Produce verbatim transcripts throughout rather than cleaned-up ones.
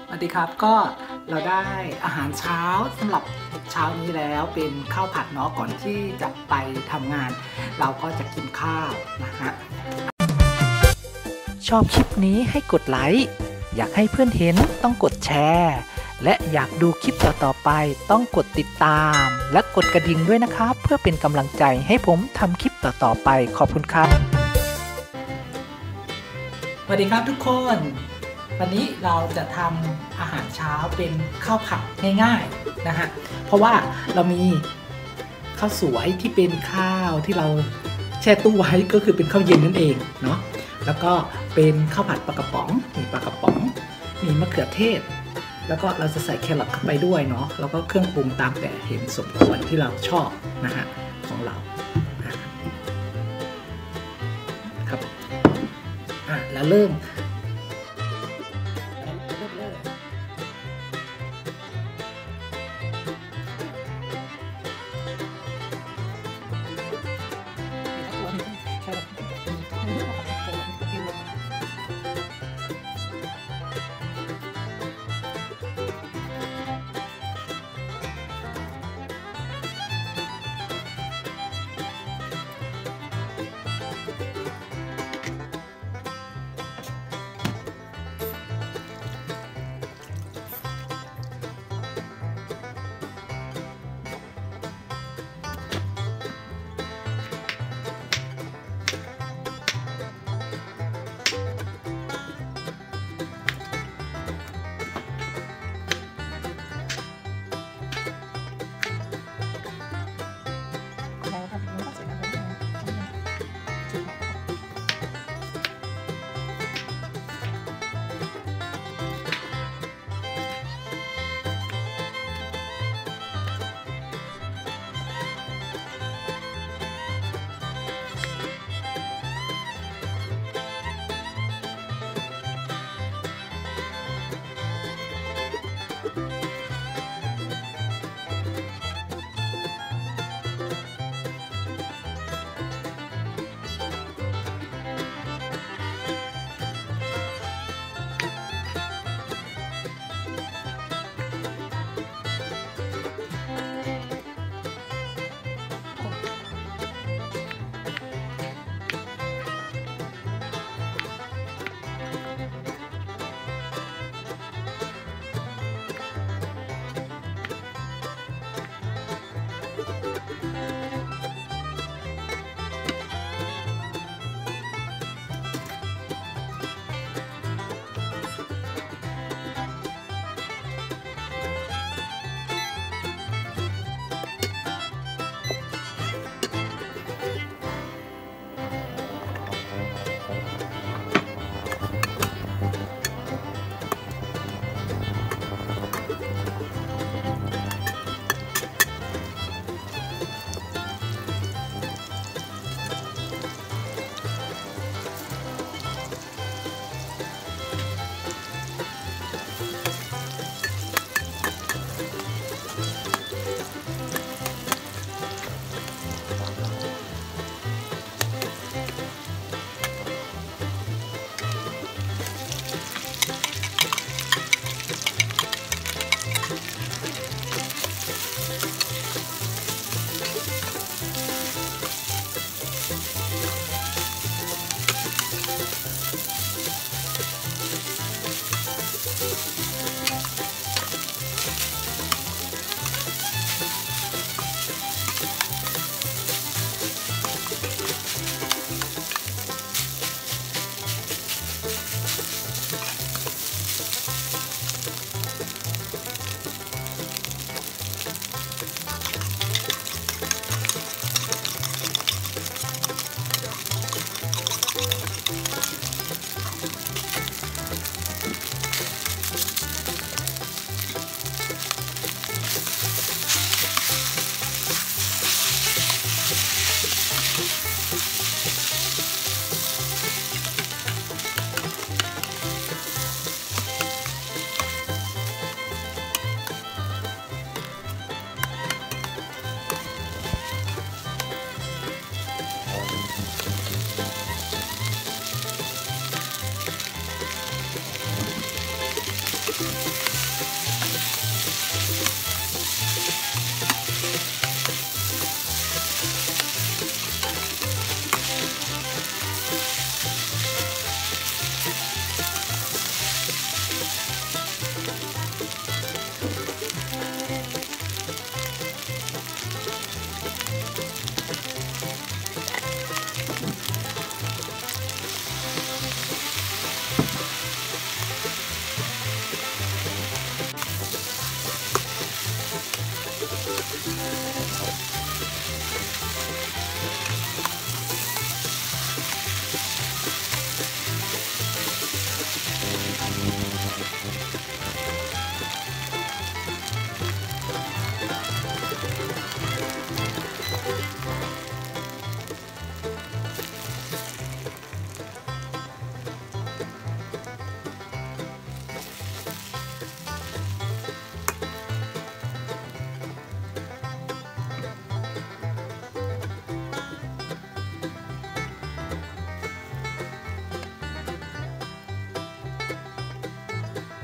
สวัสดีครับก็เราได้อาหารเช้าสำหรับเช้านี้แล้วเป็นข้าวผัดเนาะก่อนที่จะไปทำงาน เราก็จะกินข้าวนะฮะชอบคลิปนี้ให้กดไลค์อยากให้เพื่อนเห็นต้องกดแชร์และอยากดูคลิปต่อๆไปต้องกดติดตามและกดกระดิ่งด้วยนะครับเพื่อเป็นกำลังใจให้ผมทำคลิปต่อๆไปขอบคุณครับสวัสดีครับทุกคนวันนี้เราจะทำอาหารเช้าเป็นข้าวผัดง่ายๆนะฮะเพราะว่าเรามีข้าวสวยที่เป็นข้าวที่เราแช่ตู้ไว้ก็คือเป็นข้าวเย็นนั่นเองเนาะแล้วก็เป็นข้าวผัดปลากระป๋องมีปลากระป๋องมีมะเขือเทศแล้วก็เราจะใส่แครอทเข้าไปด้วยเนาะแล้วก็เครื่องปรุงตามแต่เห็นสมควรที่เราชอบนะฮะของเราครับอ่ะแล้วเริ่ม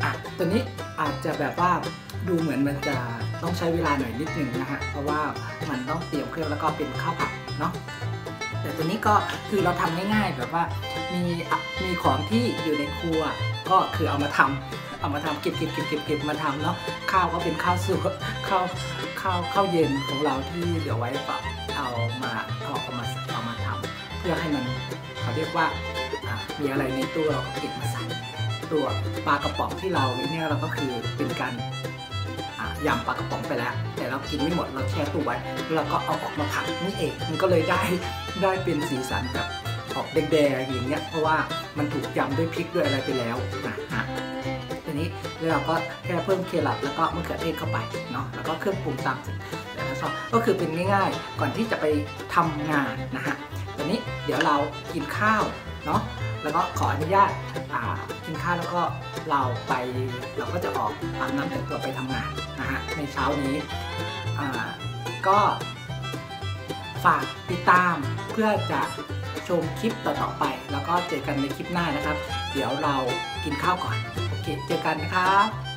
อ่ะตัวนี้อาจจะแบบว่าดูเหมือนมันจะต้องใช้เวลาหน่อยนิดนึงนะฮะเพราะว่ามันต้องเตรียมเครื่องแล้วก็เป็นข้าวผัดเนาะแต่ตัวนี้ก็คือเราทำง่ายๆแบบว่ามีมีของที่อยู่ในครัวก็คือเอามาทำเอามาทำเก็บเก็บเก็บเก็บเก็บมาทำเนาะข้าวก็เป็นข้าวสุกข้าวข้าวข้าวเย็นของเราที่เหลือไว้ก็เอามาเอาเอามาเอามาทำเพื่อให้มันเขาเรียกว่ามีอะไรในตู้เราเก็บมาใส่ตัวปลากระป๋องที่เราเนี่ยเราก็คือเป็นการยำปลากระป๋องไปแล้วแต่เรากินไม่หมดเราแช่ตู้ไว้แล้วเราก็เอาออกมาผัดนี่เองมันก็เลยได้ได้เป็นสีสันแบบออกแดงๆอย่างเงี้ยเพราะว่ามันถูกยำด้วยพริกด้วยอะไรไปแล้วนะฮะทีนี้เราก็แค่เพิ่มเคลับแล้วก็มะเขือเทศเข้าไปเนาะแล้วก็เครื่องปรุงตามแต่ละชอบก็คือเป็นง่ายๆก่อนที่จะไปทำงานนะฮะตอนนี้เดี๋ยวเรากินข้าวเนาะแล้วก็ขออนุญาตกินข้าวแล้วก็เราไปเราก็จะออกอาบน้ำแต่งตัวไปทำงานนะฮะในเช้านี้ก็ฝากติดตามเพื่อจะชมคลิปต่อๆไปแล้วก็เจอกันในคลิปหน้านะครับเดี๋ยวเรากินข้าวก่อนโอเคเจอกันนะครับ